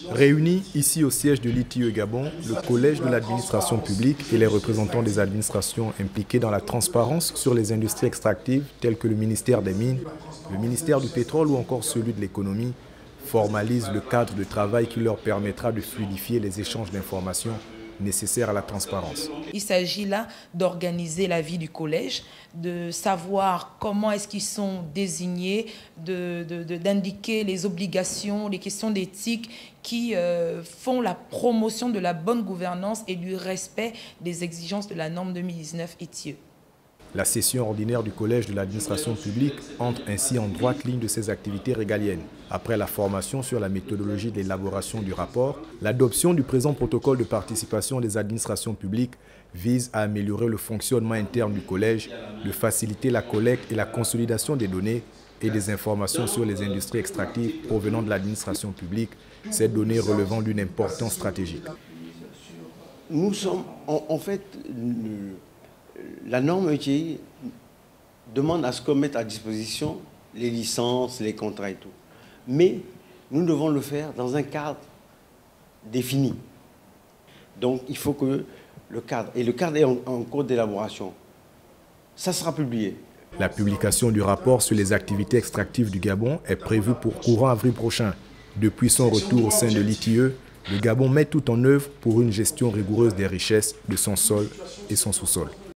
Réunis ici au siège de l'ITIE Gabon, le Collège de l'administration publique et les représentants des administrations impliquées dans la transparence sur les industries extractives telles que le ministère des Mines, le ministère du Pétrole ou encore celui de l'Économie formalisent le cadre de travail qui leur permettra de fluidifier les échanges d'informations nécessaires à la transparence. Il s'agit là d'organiser la vie du collège, de savoir comment est-ce qu'ils sont désignés, d'indiquer les obligations, les questions d'éthique qui font la promotion de la bonne gouvernance et du respect des exigences de la norme 2019 ITIE. La session ordinaire du Collège de l'administration publique entre ainsi en droite ligne de ses activités régaliennes. Après la formation sur la méthodologie de l'élaboration du rapport, l'adoption du présent protocole de participation des administrations publiques vise à améliorer le fonctionnement interne du Collège, de faciliter la collecte et la consolidation des données et des informations sur les industries extractives provenant de l'administration publique, ces données relevant d'une importance stratégique. Nous sommes en fait... La norme ETI demande à ce qu'on mette à disposition les licences, les contrats et tout. Mais nous devons le faire dans un cadre défini. Donc il faut que le cadre est en cours d'élaboration. Ça sera publié. La publication du rapport sur les activités extractives du Gabon est prévue pour courant avril prochain. Depuis son retour au sein de l'ITIE, le Gabon met tout en œuvre pour une gestion rigoureuse des richesses de son sol et son sous-sol.